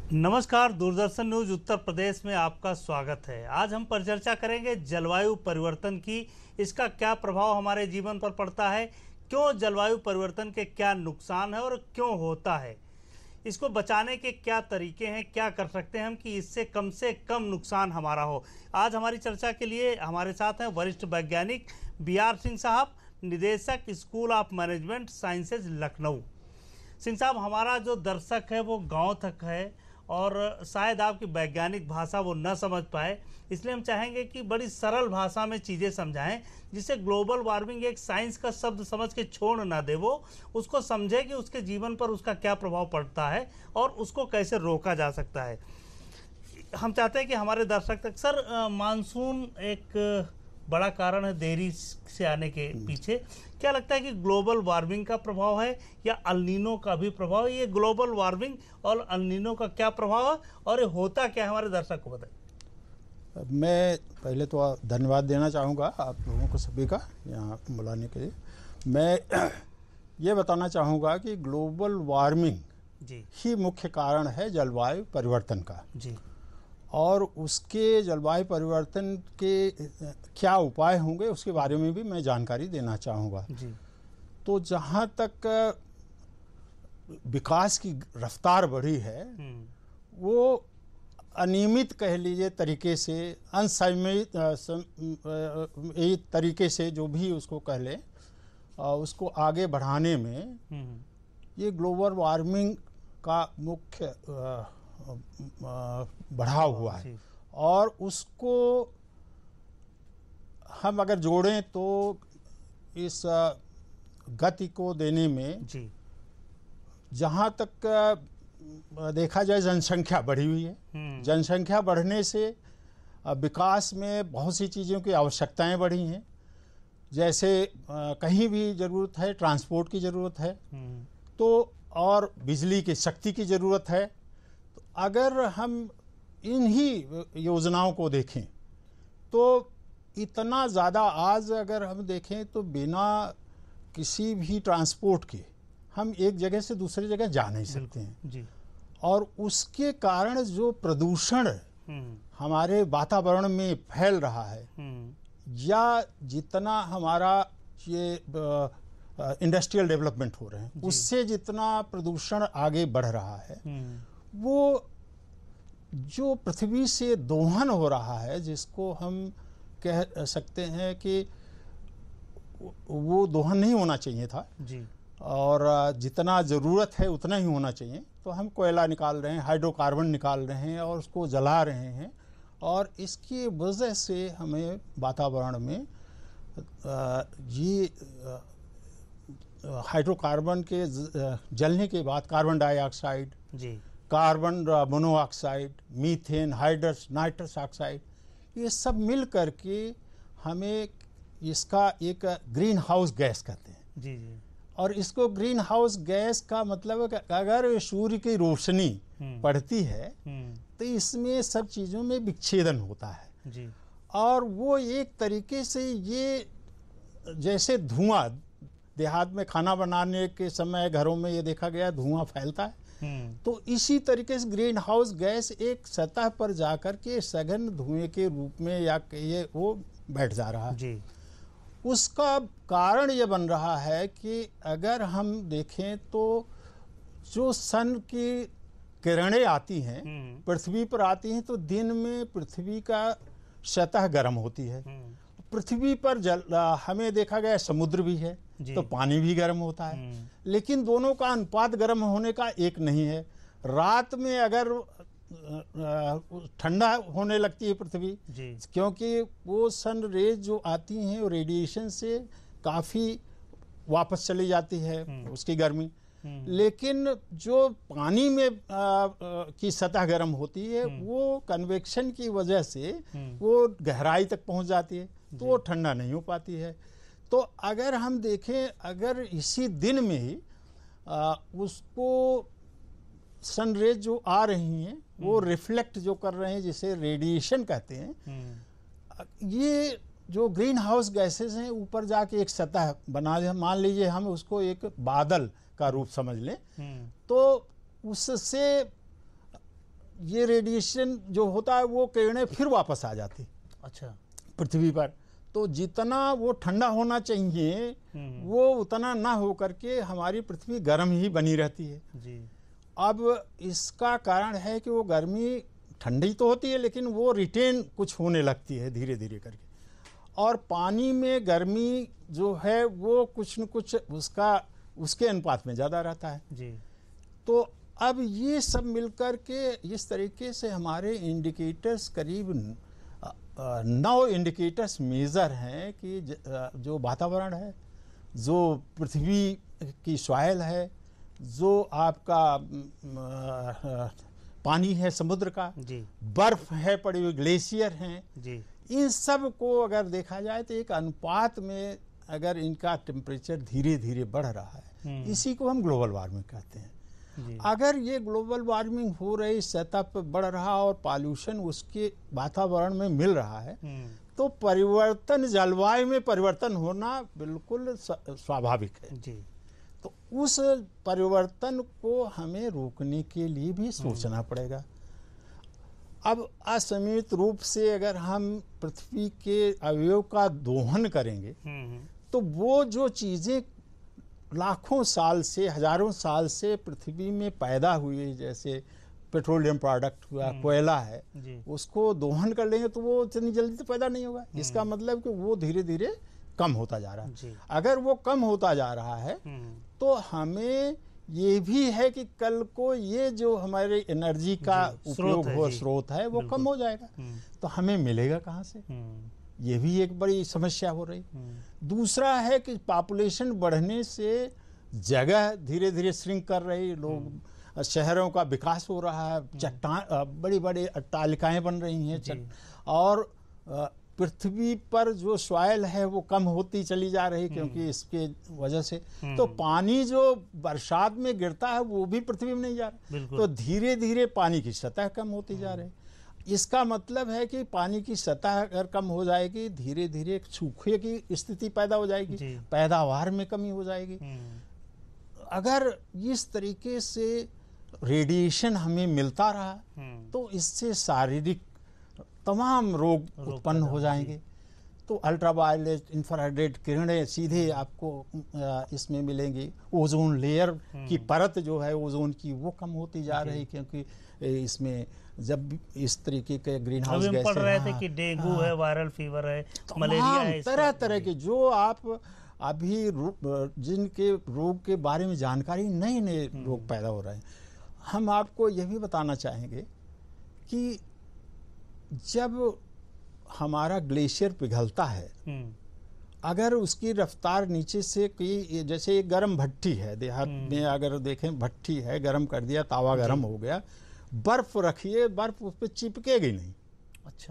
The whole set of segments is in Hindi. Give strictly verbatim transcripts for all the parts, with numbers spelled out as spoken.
नमस्कार, दूरदर्शन न्यूज उत्तर प्रदेश में आपका स्वागत है। आज हम परिचर्चा करेंगे जलवायु परिवर्तन की। इसका क्या प्रभाव हमारे जीवन पर पड़ता है, क्यों जलवायु परिवर्तन के क्या नुकसान है और क्यों होता है, इसको बचाने के क्या तरीके हैं, क्या कर सकते हैं हम कि इससे कम से कम नुकसान हमारा हो। आज हमारी चर्चा के लिए हमारे साथ हैं वरिष्ठ वैज्ञानिक बी आर सिंह साहब, निदेशक school of management sciences Lucknow. Singh साहब, हमारा जो दर्शक है वो गांव तक है और शायद आपकी वैज्ञानिक भाषा वो न समझ पाए, इसलिए हम चाहेंगे कि बड़ी सरल भाषा में चीज़ें समझाएं, जिससे ग्लोबल वार्मिंग एक साइंस का शब्द समझ के छोड़ ना दे, वो उसको समझे कि उसके जीवन पर उसका क्या प्रभाव पड़ता है और उसको कैसे रोका जा सकता है। हम चाहते हैं कि हमारे दर्शक तक सर, मानसून एक बड़ा कारण है देरी से आने के पीछे। क्या लगता है कि ग्लोबल वार्मिंग का प्रभाव है या अल नीनो का भी प्रभाव है? ये ग्लोबल वार्मिंग और अल नीनो का क्या प्रभाव है और ये होता क्या है, हमारे दर्शक को बताएं। मैं पहले तो धन्यवाद देना चाहूँगा आप लोगों को सभी का यहाँ बुलाने के लिए। मैं ये बताना चाहूँगा कि ग्लोबल वार्मिंग जी ही मुख्य कारण है जलवायु परिवर्तन का जी, और उसके जलवायु परिवर्तन के क्या उपाय होंगे उसके बारे में भी मैं जानकारी देना चाहूँगा जी। तो जहाँ तक विकास की रफ्तार बढ़ी है वो अनियमित कह लीजिए तरीके से, अनसंयमित तरीके से जो भी उसको कह लें, उसको आगे बढ़ाने में ये ग्लोबल वार्मिंग का मुख्य बढ़ाव हुआ है। और उसको हम अगर जोड़ें तो इस गति को देने में जी, जहाँ तक देखा जाए जनसंख्या बढ़ी हुई है। जनसंख्या बढ़ने से विकास में बहुत सी चीज़ों की आवश्यकताएं बढ़ी हैं। जैसे कहीं भी ज़रूरत है, ट्रांसपोर्ट की ज़रूरत है तो, और बिजली की शक्ति की ज़रूरत है। तो अगर हम इन्हीं योजनाओं को देखें तो इतना ज़्यादा, आज अगर हम देखें तो बिना किसी भी ट्रांसपोर्ट के हम एक जगह से दूसरी जगह जा नहीं सकते हैं जी। और उसके कारण जो प्रदूषण हमारे वातावरण में फैल रहा है, या जितना हमारा ये इंडस्ट्रियल डेवलपमेंट हो रहे हैं उससे जितना प्रदूषण आगे बढ़ रहा है, वो जो पृथ्वी से दोहन हो रहा है, जिसको हम कह सकते हैं कि वो दोहन नहीं होना चाहिए था जी, और जितना ज़रूरत है उतना ही होना चाहिए। तो हम कोयला निकाल रहे हैं, हाइड्रोकार्बन निकाल रहे हैं और उसको जला रहे हैं, और इसकी वजह से हमें वातावरण में ये हाइड्रोकार्बन के जलने के बाद कार्बन डाइऑक्साइड जी, carbon monoxide, methane, hydrous nitrous oxide, ये सब मिल करके हमें इसका एक ग्रीन हाउस गैस कहते हैं जी जी। और इसको ग्रीन हाउस गैस का मतलब है कि अगर सूर्य की रोशनी पड़ती है तो इसमें सब चीज़ों में विच्छेदन होता है जी। और वो एक तरीके से ये जैसे धुआं, देहात में खाना बनाने के समय घरों में ये देखा गया धुआं फैलता है, तो इसी तरीके से ग्रीन हाउस गैस एक सतह पर जाकर के सघन धुएं के रूप में या ये वो बैठ जा रहा है जी। उसका कारण ये बन रहा है कि अगर हम देखें तो जो सन की किरणें आती हैं पृथ्वी पर आती हैं तो दिन में पृथ्वी का सतह गर्म होती है। पृथ्वी पर जल हमें देखा गया समुद्र भी है तो पानी भी गर्म होता है, लेकिन दोनों का अनुपात गर्म होने का एक नहीं है। रात में अगर ठंडा होने लगती है पृथ्वी, क्योंकि वो सन रेज जो आती हैं वो रेडिएशन से काफ़ी वापस चली जाती है उसकी गर्मी, लेकिन जो पानी में आ, आ, की सतह गर्म होती है वो कन्वेक्शन की वजह से वो गहराई तक पहुंच जाती है, तो वो ठंडा नहीं हो पाती है। तो अगर हम देखें, अगर इसी दिन में ही आ, उसको सन रेज जो आ रही हैं वो रिफ्लेक्ट जो कर रहे हैं, जिसे रेडिएशन कहते हैं, ये जो ग्रीन हाउस गैसेस हैं ऊपर जाके एक सतह बना, मान लीजिए हम उसको एक बादल का रूप समझ लें, तो उससे ये रेडिएशन जो होता है वो किरणें फिर वापस आ जाती अच्छा पृथ्वी पर। तो जितना वो ठंडा होना चाहिए वो उतना ना हो करके हमारी पृथ्वी गर्म ही बनी रहती है जी। अब इसका कारण है कि वो गर्मी ठंडी तो होती है लेकिन वो रिटेन कुछ होने लगती है धीरे धीरे करके, और पानी में गर्मी जो है वो कुछ न कुछ उसका उसके अनुपात में ज़्यादा रहता है जी। तो अब ये सब मिलकर के इस तरीके से हमारे इंडिकेटर्स करीब नौ इंडिकेटर्स मेजर हैं कि जो वातावरण है, जो पृथ्वी की सॉइल है, जो आपका पानी है समुद्र का जी, बर्फ है पड़ी हुई, ग्लेशियर हैं जी, इन सब को अगर देखा जाए तो एक अनुपात में अगर इनका टेम्परेचर धीरे धीरे बढ़ रहा है, इसी को हम ग्लोबल वार्मिंग कहते हैं। अगर ये ग्लोबल वार्मिंग हो रही, सतह पर बढ़ रहा और पॉल्यूशन उसके वातावरण में मिल रहा है तो परिवर्तन, जलवायु में परिवर्तन होना बिल्कुल स्वाभाविक है जी। तो उस परिवर्तन को हमें रोकने के लिए भी सोचना पड़ेगा। अब असमित रूप से अगर हम पृथ्वी के अवयव का दोहन करेंगे तो वो जो चीज़ें लाखों साल से, हजारों साल से पृथ्वी में पैदा हुई, जैसे पेट्रोलियम प्रोडक्ट हुआ, कोयला है, उसको दोहन कर लेंगे तो वो इतनी जल्दी तो पैदा नहीं होगा। इसका मतलब कि वो धीरे धीरे कम होता जा रहा है। अगर वो कम होता जा रहा है तो हमें ये भी है कि कल को ये जो हमारे एनर्जी का उपयोग हो, स्रोत है, वो कम हो जाएगा तो हमें मिलेगा कहाँ से, ये भी एक बड़ी समस्या हो रही। दूसरा है कि पॉपुलेशन बढ़ने से जगह धीरे धीरे श्रिंक कर रही, लोग शहरों का विकास हो रहा है, चट्टान बड़ी बड़ी अट्टालिकाएं बन रही हैं और पृथ्वी पर जो सॉइल है वो कम होती चली जा रही क्योंकि इसके वजह से। तो पानी जो बरसात में गिरता है वो भी पृथ्वी में नहीं जा रहा, तो धीरे धीरे पानी की सतह कम होती जा रही। इसका मतलब है कि पानी की सतह अगर कम हो जाएगी, धीरे धीरे सूखे की स्थिति पैदा हो जाएगी, पैदावार में कमी हो जाएगी। अगर इस तरीके से रेडिएशन हमें मिलता रहा तो इससे शारीरिक तमाम रोग उत्पन्न हो जाएंगे। तो अल्ट्रावायलेट, इंफ्रारेड किरणें सीधे आपको इसमें मिलेंगी। ओजोन लेयर की परत जो है ओजोन की वो कम होती जा रही क्योंकि इसमें जब इस तरीके के ग्रीन हाउस गैसें पढ़ रहे थे कि डेंगू है, वायरल फीवर है, मलेरिया है, तरह तरह के जो आप अभी जिनके रोग के बारे में जानकारी, नए नए रोग पैदा हो रहे हैं। हम आपको यह भी बताना चाहेंगे कि जब हमारा ग्लेशियर पिघलता है, अगर उसकी रफ्तार नीचे से कोई, जैसे एक गर्म भट्टी है, देहात में अगर देखें भट्टी है, गर्म कर दिया, तावा गर्म हो गया, बर्फ रखिए, बर्फ उस पर चिपकेगी नहीं। अच्छा,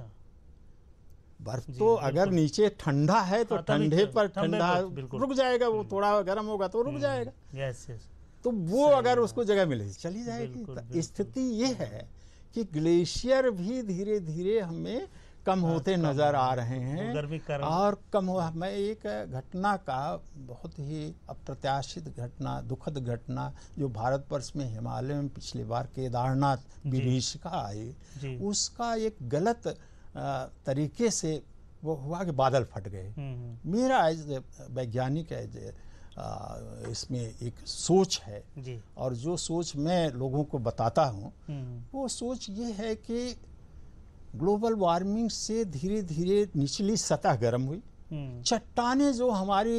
बर्फ तो अगर नीचे ठंडा है तो ठंडे पर ठंडा रुक जाएगा, वो थोड़ा गर्म होगा तो रुक जाएगा। Yes yes. तो वो अगर उसको जगह मिले चली जाएगी। तो स्थिति ये है कि ग्लेशियर भी धीरे धीरे हमें कम होते नजर आ रहे हैं और कम हो। मैं एक घटना का, बहुत ही अप्रत्याशित घटना, दुखद घटना जो भारतवर्ष में हिमालय में पिछली बार केदारनाथ विभीषिका आई, उसका एक गलत तरीके से वो हुआ कि बादल फट गए। मेरा एज वैज्ञानिक एज इसमें एक सोच है जी। और जो सोच मैं लोगों को बताता हूँ वो सोच ये है कि ग्लोबल वार्मिंग से धीरे धीरे निचली सतह गर्म हुई, चट्टानें जो हमारी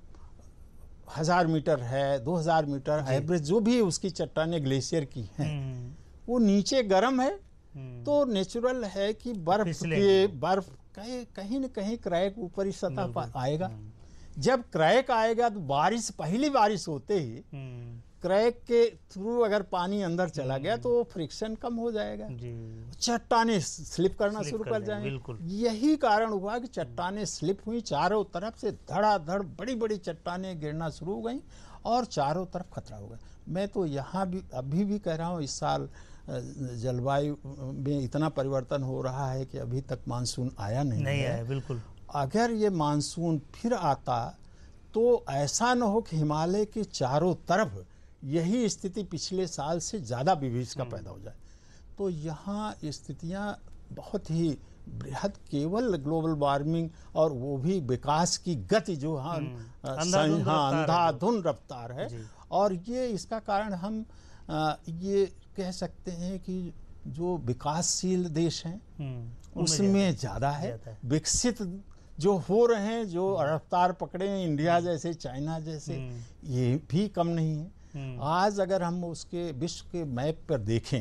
हजार मीटर है, दो हजार मीटर एवरेज जो भी उसकी चट्टानें ग्लेशियर की हैं, वो नीचे गर्म है तो नेचुरल है कि बर्फ के बर्फ कहीं कहीं न कहीं क्रैक ऊपरी सतह पर आएगा। जब क्रैक आएगा तो बारिश, पहली बारिश होते ही क्रैक के थ्रू अगर पानी अंदर चला गया तो फ्रिक्शन कम हो जाएगा, चट्टानें स्लिप करना शुरू कर जाएंगी। यही कारण हुआ कि चट्टानें स्लिप हुई, चारों तरफ से धड़ाधड़ बड़ी बड़ी चट्टानें गिरना शुरू हो गई और चारों तरफ खतरा हो गया। मैं तो यहाँ भी अभी भी कह रहा हूँ, इस साल जलवायु में इतना परिवर्तन हो रहा है कि अभी तक मानसून आया नहीं, नहीं है। आया, बिल्कुल। अगर ये मानसून फिर आता तो ऐसा न हो कि हिमालय के चारों तरफ यही स्थिति पिछले साल से ज़्यादा विभीषिका पैदा हो जाए। तो यहाँ स्थितियाँ बहुत ही बृहद, केवल ग्लोबल वार्मिंग और वो भी विकास की गति जो हाँ अंधाधुन रफ्तार है। और ये इसका कारण हम आ, ये कह सकते हैं कि जो विकासशील देश हैं उसमें ज़्यादा है, विकसित जो हो रहे हैं, जो रफ्तार पकड़े हैं इंडिया जैसे, चाइना जैसे, ये भी कम नहीं है। आज अगर हम उसके विश्व के मैप पर देखें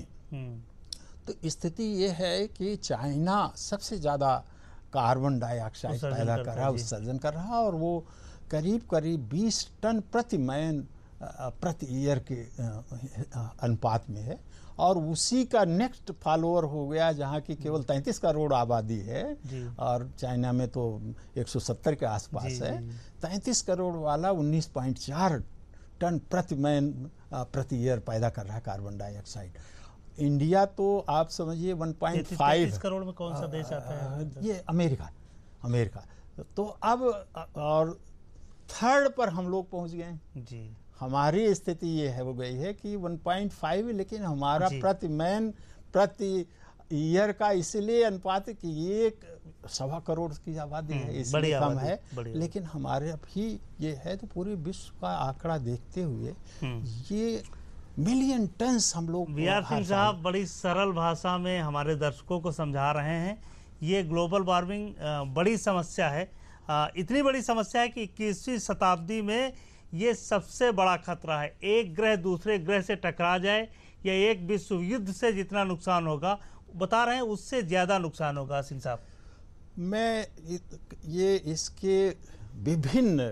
तो स्थिति ये है कि चाइना सबसे ज़्यादा कार्बन डाइऑक्साइड पैदा कर रहा है, उत्सर्जन कर रहा है, और वो करीब करीब बीस टन प्रति मैन प्रति ईयर के अनुपात में है। और उसी का नेक्स्ट फॉलोअर हो गया जहाँ की केवल तैंतीस करोड़ आबादी है और चाइना में तो एक सौ सत्तर के आसपास है। तैंतीस करोड़ वाला उन्नीस पॉइंट चार टन प्रति मैन प्रति ईयर पैदा कर रहा है कार्बन डाइऑक्साइड। इंडिया तो आप समझिए वन पॉइंट फाइव करोड़ में कौन सा देश आता है? ये अमेरिका अमेरिका तो अब और थर्ड पर हम लोग पहुंच गए जी। हमारी स्थिति ये है हो गई है कि वन पॉइंट फाइव, लेकिन हमारा प्रति मैन प्रति ईयर का इसलिए अनुपात कि एक सवा करोड़ की आबादी है, इसलिए कम है, लेकिन हमारे अभी ये है तो पूरे विश्व का आंकड़ा देखते हुए ये मिलियन टन्स हम लोग। वी आर सिंह साहब बड़ी सरल भाषा में हमारे दर्शकों को समझा रहे हैं। ये ग्लोबल वार्मिंग बड़ी समस्या है, इतनी बड़ी समस्या है कि इक्कीसवीं शताब्दी में ये सबसे बड़ा खतरा है। एक ग्रह दूसरे ग्रह से टकरा जाए या एक विश्व युद्ध से जितना नुकसान होगा, बता रहे हैं उससे ज़्यादा नुकसान होगा। सिंह साहब, मैं ये इसके विभिन्न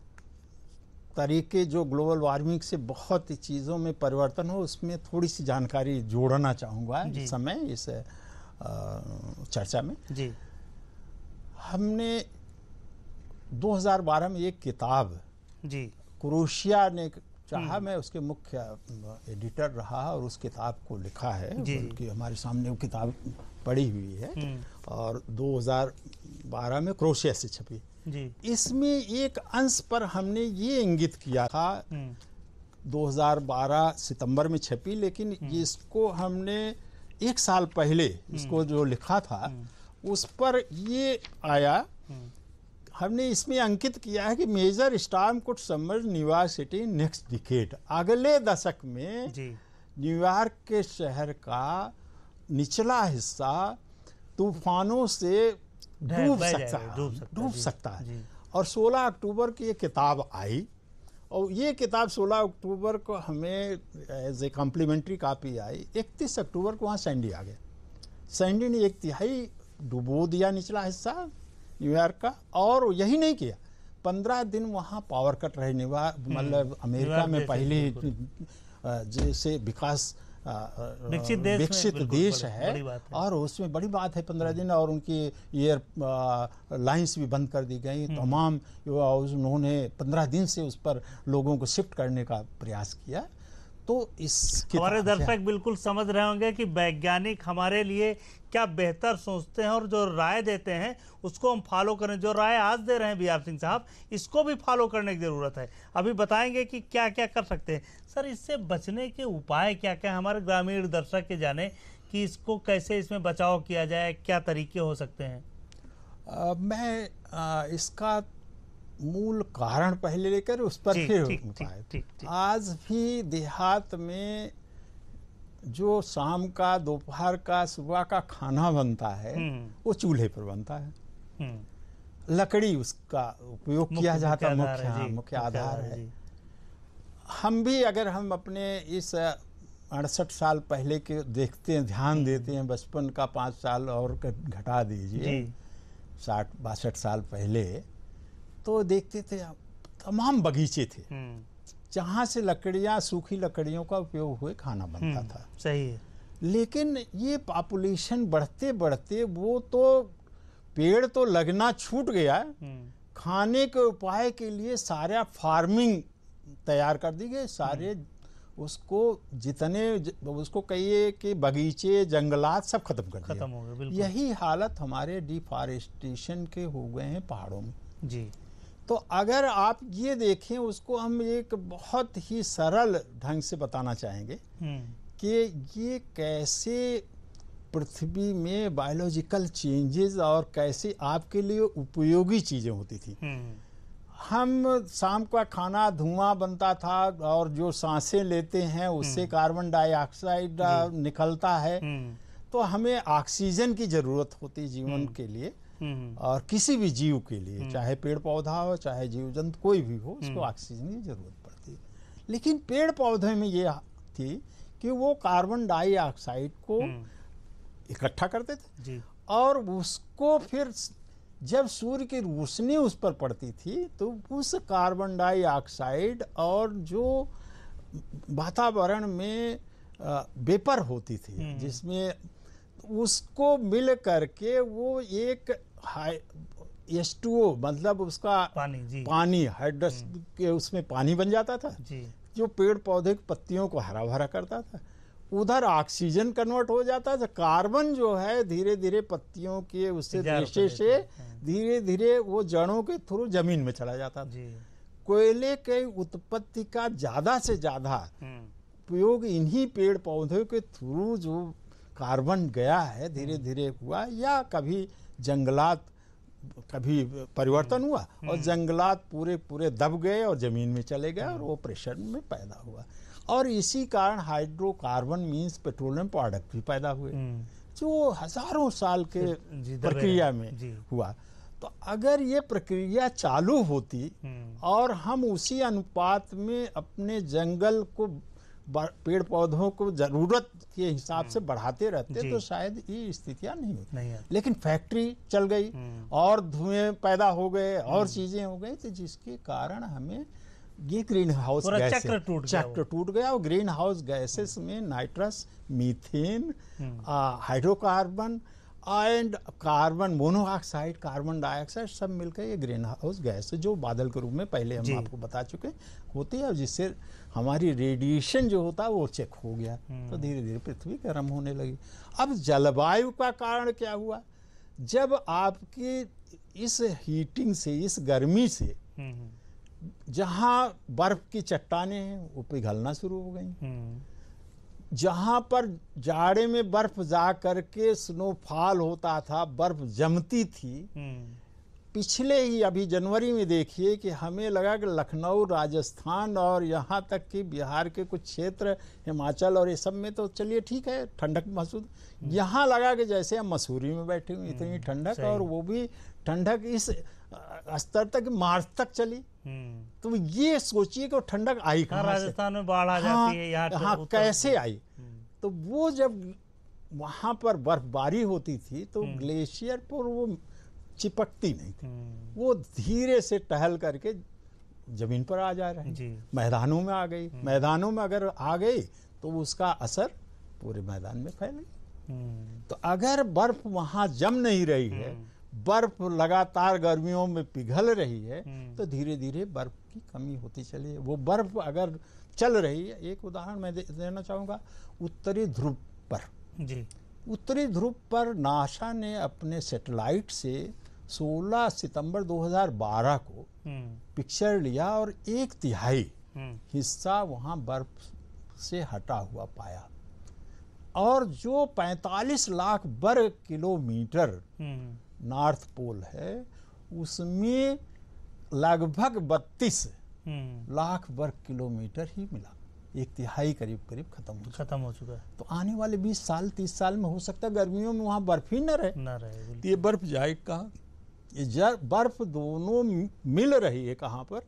तरीके जो ग्लोबल वार्मिंग से बहुत चीज़ों में परिवर्तन हो, उसमें थोड़ी सी जानकारी जोड़ना चाहूँगा इस समय इस चर्चा में जी। हमने दो हज़ार बारह में एक किताब जी क्रोशिया ने चाहा, मैं उसके मुख्य एडिटर रहा और उस किताब को लिखा है, बल्कि हमारे सामने वो किताब पड़ी हुई है और दो हज़ार बारह में क्रोशिया से छपी जी। इसमें एक अंश पर हमने ये इंगित किया था, दो हज़ार बारह सितंबर में छपी, लेकिन इसको हमने एक साल पहले इसको जो लिखा था उस पर ये आया, हमने इसमें अंकित किया है कि major storm could submerge New York city next decade. अगले दशक में न्यूयॉर्क के शहर का निचला हिस्सा तूफानों से डूब सकता है डूब सकता है और सोलह अक्टूबर की ये किताब आई और ये किताब सोलह अक्टूबर को हमें एज ए कॉम्प्लीमेंट्री कापी आई। इकतीस अक्टूबर को वहाँ सैंडी आ गया। सैंडी ने एक तिहाई डुबो दिया निचला हिस्सा न्यूयॉर्क का, और यही नहीं किया, पंद्रह दिन वहाँ पावर कट रहे। मतलब अमेरिका में पहले जैसे विकास विकसित देश, विकसित देश है, है और उसमें बड़ी बात है पंद्रह दिन, और उनकी एयर लाइंस भी बंद कर दी गई। तमाम उन्होंने पंद्रह दिन से उस पर लोगों को शिफ्ट करने का प्रयास किया। तो इस हमारे दर्शक बिल्कुल समझ रहे होंगे कि वैज्ञानिक हमारे लिए क्या बेहतर सोचते हैं और जो राय देते हैं उसको हम फॉलो करें। जो राय आज दे रहे हैं बी आर सिंह साहब, इसको भी फॉलो करने की ज़रूरत है। अभी बताएंगे कि क्या क्या कर सकते हैं। सर, इससे बचने के उपाय क्या क्या हमारे ग्रामीण दर्शक के जाने कि इसको कैसे इसमें बचाव किया जाए, क्या तरीके हो सकते हैं? आ, मैं आ, इसका मूल कारण पहले लेकर उस पर फिर उपाय। आज भी देहात में जो शाम का, दोपहर का, सुबह का खाना बनता है वो चूल्हे पर बनता है। लकड़ी उसका उपयोग किया जाता है, मुख्य मुख्य आधार है। हम भी अगर हम अपने इस अड़सठ साल पहले के देखते हैं, ध्यान देते हैं, बचपन का पाँच साल और घटा दीजिए, साठ बासठ साल पहले, तो देखते थे तमाम बगीचे थे जहाँ से लकड़ियाँ, सूखी लकड़ियों का उपयोग हुए खाना बनता था। सही है। लेकिन ये पॉपुलेशन बढ़ते बढ़ते वो तो पेड़ तो लगना छूट गया, खाने के उपाय के लिए सारा फार्मिंग तैयार कर दी गई। सारे उसको जितने उसको कहिए कि बगीचे, जंगलात सब खत्म कर खत्म हो गए। यही हालत हमारे डिफॉरेस्टेशन के हो गए हैं पहाड़ों में जी। तो अगर आप ये देखें, उसको हम एक बहुत ही सरल ढंग से बताना चाहेंगे कि ये कैसे पृथ्वी में बायोलॉजिकल चेंजेस और कैसे आपके लिए उपयोगी चीज़ें होती थी। हम शाम का खाना धुआं बनता था और जो सांसें लेते हैं उससे कार्बन डाइऑक्साइड निकलता है, तो हमें ऑक्सीजन की ज़रूरत होती जीवन के लिए और किसी भी जीव के लिए, चाहे पेड़ पौधा हो चाहे जीव जंतु कोई भी हो, उसको ऑक्सीजन की ज़रूरत पड़ती है। लेकिन पेड़ पौधे में ये थी कि वो कार्बन डाइऑक्साइड को इकट्ठा करते थे जी। और उसको फिर जब सूर्य की रोशनी उस पर पड़ती थी तो उस कार्बन डाइऑक्साइड और जो वातावरण में वेपर होती थी जिसमें उसको मिल करके वो एक एच टू ओ मतलब उसका पानी जी। पानी हाइड्रस के उसमें पानी बन जाता था जी। जो पेड़ पौधे की पत्तियों को हरा भरा करता था। उधर ऑक्सीजन कन्वर्ट हो जाता था, कार्बन जो है धीरे धीरे पत्तियों के उससे रेशे से धीरे धीरे वो जड़ों के थ्रू जमीन में चला जाता था। कोयले के उत्पत्ति का ज्यादा से ज्यादा उपयोग इन्हीं पेड़ पौधों के थ्रू जो कार्बन गया है धीरे धीरे हुआ, या कभी जंगलात कभी परिवर्तन हुआ और जंगलात पूरे पूरे दब गए और जमीन में चले गए और वो प्रेशर में पैदा हुआ। और इसी कारण हाइड्रोकार्बन मीन्स पेट्रोलियम प्रोडक्ट भी पैदा हुए जो हजारों साल के प्रक्रिया में हुआ। तो अगर ये प्रक्रिया चालू होती और हम उसी अनुपात में अपने जंगल को पेड़ पौधों को जरूरत के हिसाब से बढ़ाते रहते तो शायद ये स्थितियां नहीं होती। नहीं लेकिन फैक्ट्री चल गई और धुएं पैदा हो गए और चीजें हो गई, तो जिसके कारण हमें ये ग्रीन हाउस गैस चक्र टूट चक्र टूट गया। और ग्रीन हाउस गैसेस में nitrous, methane, hydrocarbon and carbon monoxide, carbon dioxide सब मिलकर ये ग्रीन हाउस गैस जो बादल के रूप में पहले हम आपको बता चुके होती है, जिससे हमारी रेडिएशन जो होता है वो चेक हो गया। तो धीरे धीरे पृथ्वी गर्म होने लगी। अब जलवायु का कारण क्या हुआ? जब आपकी इस हीटिंग से, इस गर्मी से जहाँ बर्फ की चट्टानें हैं वो पिघलना शुरू हो गई, जहाँ पर जाड़े में बर्फ जा करके स्नोफॉल होता था, बर्फ जमती थी। पिछले ही अभी जनवरी में देखिए कि हमें लगा कि लखनऊ, राजस्थान और यहाँ तक कि बिहार के कुछ क्षेत्र, हिमाचल और ये सब में तो चलिए ठीक है ठंडक महसूस, यहाँ लगा कि जैसे हम मसूरी में बैठे हुए, इतनी ठंडक, और वो भी ठंडक इस स्तर तक मार्च तक चली। तो ये सोचिए कि ठंडक आई कहाँ से? राजस्थान में बाढ़ आ जाती है, यहाँ हाँ कैसे आई? तो वो जब वहां पर बर्फबारी होती थी तो ग्लेशियर पर वो चिपकती नहीं थी, वो धीरे से टहल करके जमीन पर आ जा रही, मैदानों में आ गई। मैदानों में अगर आ गई तो उसका असर पूरे मैदान में फैल गई। तो अगर बर्फ वहां जम नहीं रही है, बर्फ लगातार गर्मियों में पिघल रही है, तो धीरे धीरे बर्फ की कमी होती चली है। वो बर्फ अगर चल रही है, एक उदाहरण मैं दे, देना चाहूँगा, उत्तरी ध्रुव पर जी उत्तरी ध्रुव पर नासा ने अपने सैटेलाइट से सोलह सितंबर दो हज़ार बारह को पिक्चर लिया और एक तिहाई हिस्सा वहाँ बर्फ से हटा हुआ पाया। और जो पैंतालीस लाख वर्ग किलोमीटर नॉर्थ पोल है उसमें लगभग बत्तीस लाख वर्ग किलोमीटर ही मिला, एक तिहाई करीब करीब खत्म हो खत्म हो चुका है। तो आने वाले बीस साल तीस साल में हो सकता है गर्मियों में वहां बर्फ ही न रहे न रहे तो ये बर्फ जाए कहाँ? ये बर्फ दोनों मिल रही है कहाँ पर?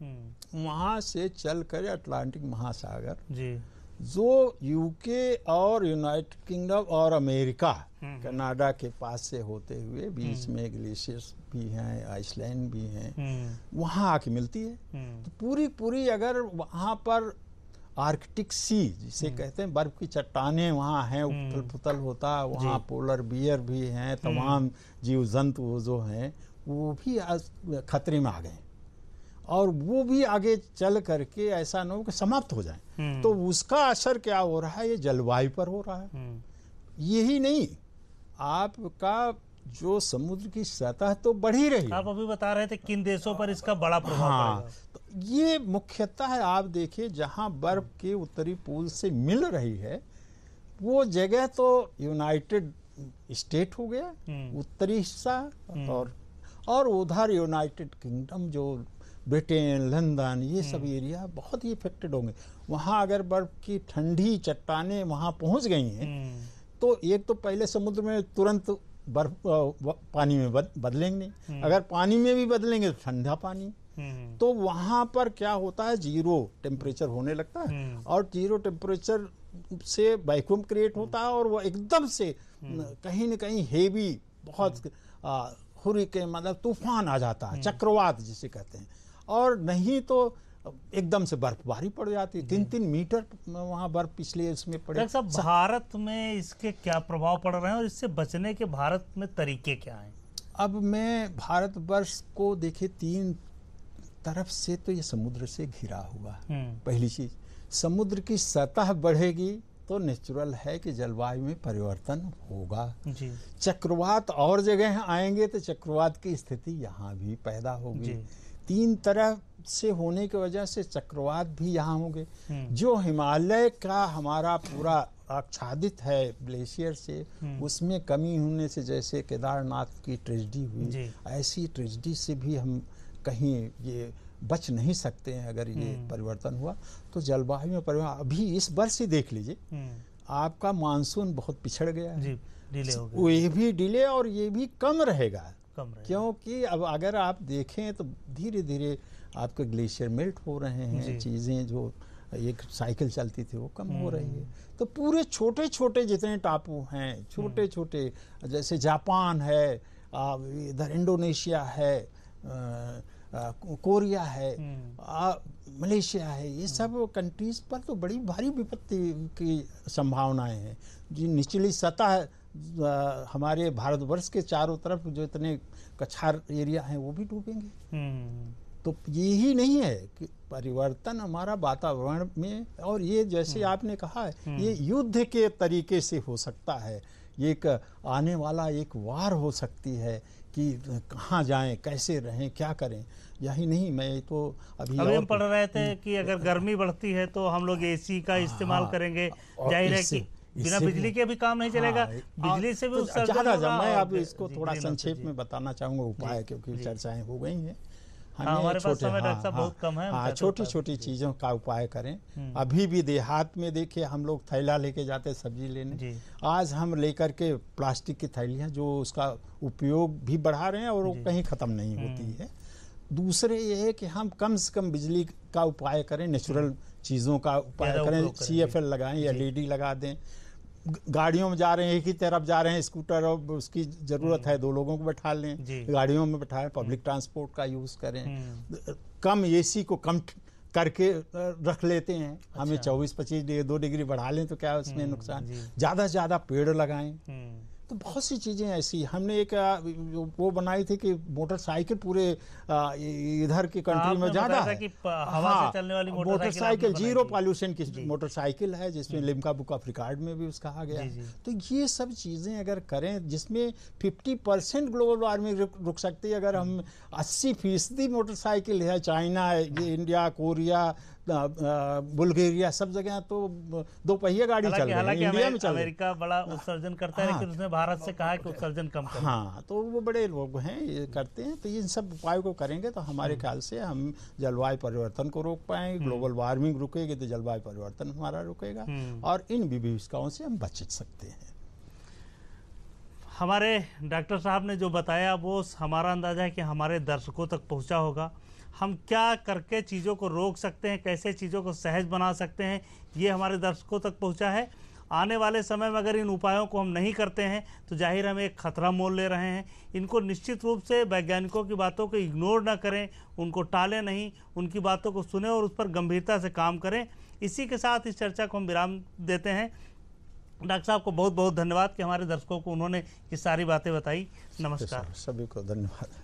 वहां से चल कर अटलांटिक महासागर जी, जो यूके और यूनाइटेड किंगडम और अमेरिका, कनाडा के पास से होते हुए बीच में ग्लेशियर्स भी हैं, आइसलैंड भी हैं, वहां आके मिलती है। तो पूरी पूरी अगर वहां पर आर्कटिक सी जिसे कहते हैं, बर्फ की चट्टानें वहाँ हैं, उथल पुथल होता, वहाँ पोलर बियर भी हैं, तमाम जीव जंतु जो हैं वो भी खतरे में आ गए और वो भी आगे चल करके ऐसा न हो कि समाप्त हो जाए। तो उसका असर क्या हो रहा है? ये जलवायु पर हो रहा है। यही नहीं, आपका जो समुद्र की सतह तो बढ़ ही रही है। आप अभी बता रहे थे किन देशों पर इसका बड़ा प्रभाव हाँ, पड़ेगा। तो ये मुख्यतः है, आप देखिए जहां बर्फ के उत्तरी पोल से मिल रही है वो जगह तो यूनाइटेड स्टेट हो गया, उत्तरी हिस्सा, और और उधर यूनाइटेड किंगडम जो ब्रिटेन, लंदन, ये सब एरिया बहुत ही इफेक्टेड होंगे। वहाँ अगर बर्फ की ठंडी चट्टानें वहाँ पहुँच गई हैं तो एक तो पहले समुद्र में तुरंत बर्फ पानी में बद, बदलेंगे नहीं, अगर पानी में भी बदलेंगे तो ठंडा पानी, तो वहाँ पर क्या होता है, जीरो टेम्परेचर होने लगता है, और जीरो टेम्परेचर से वैक्यूम क्रिएट होता है, और वो एकदम से कहीं न कहीं हेवी बहुत हुरिकेन मतलब तूफान आ जाता है, चक्रवात जिसे कहते हैं, और नहीं तो एकदम से बर्फबारी पड़ जाती है, तीन तीन मीटर वहाँ बर्फ पिछले इसमें पड़े। डॉक्टर साहब, भारत में इसके क्या प्रभाव पड़ रहे हैं और इससे बचने के भारत में तरीके क्या हैं? अब मैं भारतवर्ष को देखे, तीन तरफ से तो ये समुद्र से घिरा हुआ। पहली चीज, समुद्र की सतह बढ़ेगी तो नेचुरल है कि जलवायु में परिवर्तन होगा जी। चक्रवात और जगह आएंगे तो चक्रवात की स्थिति यहाँ भी पैदा होगी। तीन तरह से होने की वजह से चक्रवात भी यहाँ होंगे। जो हिमालय का हमारा पूरा आच्छादित है ग्लेशियर से, उसमें कमी होने से जैसे केदारनाथ की ट्रेजेडी हुई, ऐसी ट्रेजेडी से भी हम कहीं ये बच नहीं सकते हैं। अगर ये परिवर्तन हुआ तो जलवायु में परिवर्तन, अभी इस वर्ष ही देख लीजिए, आपका मानसून बहुत पिछड़ गया है, डिले हो गया, ये भी डिले और ये भी कम रहेगा, कम रहेगा। क्योंकि अब अगर आप देखें तो धीरे धीरे आपके ग्लेशियर मेल्ट हो रहे हैं, चीज़ें जो एक साइकिल चलती थी वो कम हो रही है। तो पूरे छोटे छोटे जितने टापू हैं, छोटे छोटे, जैसे जापान है, इधर इंडोनेशिया है, आ, कोरिया है, आ, मलेशिया है, ये सब कंट्रीज पर तो बड़ी भारी विपत्ति की संभावनाएं हैं। जी, निचली सतह आ, हमारे भारतवर्ष के चारों तरफ जो इतने कछार एरिया हैं वो भी डूबेंगे। तो यही नहीं है कि परिवर्तन हमारा वातावरण में, और ये जैसे आपने कहा है, ये युद्ध के तरीके से हो सकता है, ये एक आने वाला एक वार हो सकती है कि कहाँ जाएं, कैसे रहें, क्या करें। यही नहीं, मैं तो अभी अभी हम पढ़ रहे थे कि अगर गर्मी बढ़ती है तो हम लोग एसी का इस्तेमाल करेंगे, जाहिर है कि बिना बिजली के भी काम नहीं चलेगा, बिजली से भी उत्सर्जन होगा। ज्यादा मैं अब इसको थोड़ा संक्षेप में बताना चाहूंगा उपाय, क्योंकि चर्चाएं हो गई हैं। हमारे पास समय डॉक्टर साहब बहुत कम है। हाँ, छोटी छोटी चीज़ों का उपाय करें। अभी भी देहात में देखिए, हम लोग थैला लेके जाते सब्जी लेने, आज हम लेकर के प्लास्टिक की थैलियाँ, जो उसका उपयोग भी बढ़ा रहे हैं और वो कहीं ख़त्म नहीं होती है। दूसरे ये है कि हम कम से कम बिजली का उपाय करें, नेचुरल चीज़ों का उपाय करें, सी एफ एल लगाएं, एल ई डी लगा दें। गाड़ियों में जा रहे हैं, एक ही तरफ जा रहे हैं, स्कूटर, और उसकी ज़रूरत है दो लोगों को बैठा लें, गाड़ियों में बैठाएं, पब्लिक ट्रांसपोर्ट का यूज़ करें। कम एसी को कम करके रख लेते हैं, हमें चौबीस पच्चीस दो डिग्री बढ़ा लें तो क्या उसमें नुकसान। ज़्यादा से ज़्यादा पेड़ लगाएं। तो बहुत सी चीज़ें ऐसी, हमने एक वो बनाई थी कि मोटरसाइकिल पूरे इधर की कंट्री में ज़्यादा है, हवा से चलने वाली मोटरसाइकिल जीरो पॉल्यूशन की मोटरसाइकिल है, जिसमें लिम्का बुक ऑफ रिकॉर्ड में भी उसका कहा गया। तो ये सब चीज़ें अगर करें, जिसमें फिफ्टी परसेंट ग्लोबल वार्मिंग रुक सकती है। अगर हम अस्सी फीसदी मोटरसाइकिल है, चाइना है, ये इंडिया, कोरिया, बुल्गारिया, सब जगह तो दो पहिया गाड़ी चल रही है, इंडिया में चल रही है। अमेरिका बड़ा उत्सर्जन करता है, लेकिन उसने भारत से कहा कि उत्सर्जन कम करें। हाँ, तो वो बड़े लोग हैं, ये करते हैं। तो इन सब उपायों को करेंगे तो हमारे ख्याल से हम जलवायु परिवर्तन को रोक पाएंगे। ग्लोबल वार्मिंग रुकेगी तो जलवायु परिवर्तन हमारा रुकेगा, और इन विभीषिकाओं से हम बच सकते हैं। हमारे डॉक्टर साहब ने जो बताया वो हमारा अंदाजा है कि हमारे दर्शकों तक पहुंचा होगा। हम क्या करके चीज़ों को रोक सकते हैं, कैसे चीज़ों को सहज बना सकते हैं, ये हमारे दर्शकों तक पहुंचा है। आने वाले समय में अगर इन उपायों को हम नहीं करते हैं तो जाहिर हम एक खतरा मोल ले रहे हैं। इनको निश्चित रूप से वैज्ञानिकों की बातों को इग्नोर ना करें, उनको टालें नहीं, उनकी बातों को सुने और उस पर गंभीरता से काम करें। इसी के साथ इस चर्चा को हम विराम देते हैं। डॉक्टर साहब को बहुत बहुत धन्यवाद कि हमारे दर्शकों को उन्होंने ये सारी बातें बताई। नमस्कार। सभी को धन्यवाद।